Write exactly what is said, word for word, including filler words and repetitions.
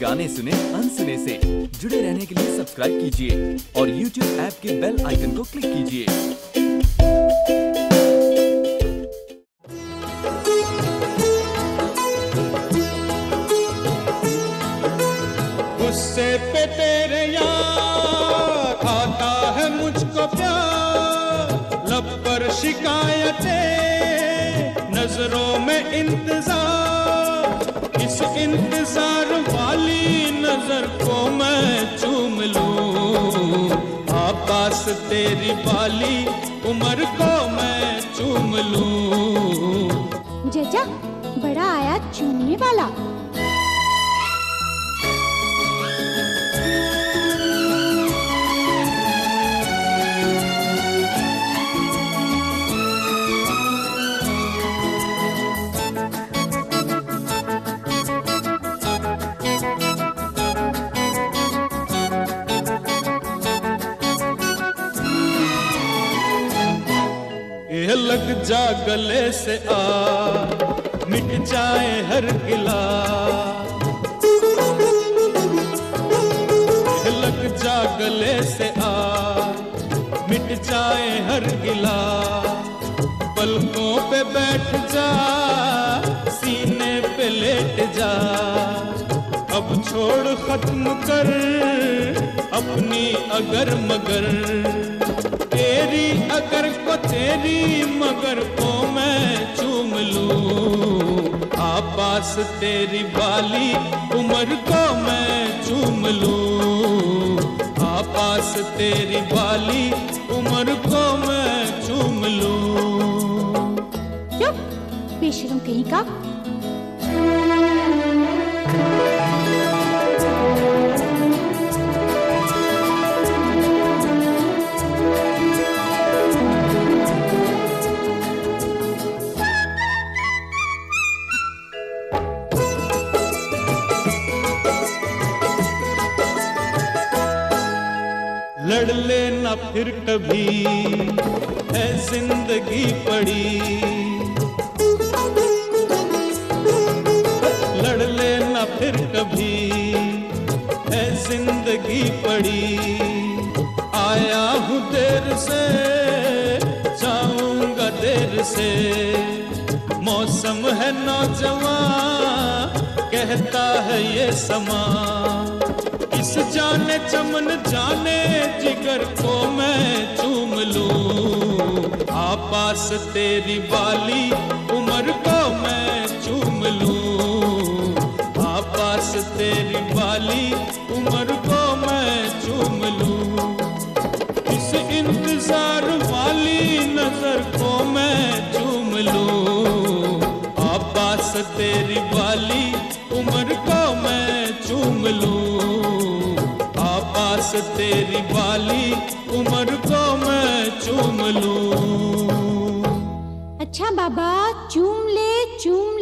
गाने सुने अनसुने से जुड़े रहने के लिए सब्सक्राइब कीजिए और यूट्यूब ऐप के बेल आइकन को क्लिक कीजिए। गुस्से पे तेरे यार आता है मुझको प्यार, लब पर शिकायतें, नजरों में इंतजार, इस इंतजार वाली नजर को मैं चूम लूं। आ पास तेरी बाली उम्र को मैं चूम लूं। जजा बड़ा आया चूमने वाला। लग जा गले से आ, मिट जाए हर गिला। लग जा गले से आ, मिट जाए हर गिला। पलकों पे बैठ जा, सीने पे लेट जा। अब छोड़ खत्म कर अपनी अगर मगर, तेरी अगर को तेरी मगर को मैं चूम लूं। आ पास तेरी बाली उम्र को मैं चूम लूं। आ पास तेरी बाली उम्र को मैं चूम लूं। चुप बेशरम कहीं का। लड़ लेना फिर कभी है जिंदगी पड़ी, लड़ लेना फिर कभी है जिंदगी पड़ी। आया हूँ देर से जाऊंगा देर से, मौसम है नौजवान कहता है ये समा। इस जाने चमन जाने जिगर को मैं चूम लूं। आ पास तेरी बाली उम्र को मैं चूम लूं। आ पास तेरी बाली उम्र को मैं चूम लूं। इस इंतजार वाली नजर को मैं चूम लूं। आ पास तेरी बाली उम्र को मैं चूम लूं। पास तेरी बाली उम्र को मैं चूम लूं। अच्छा बाबा चूम ले चूम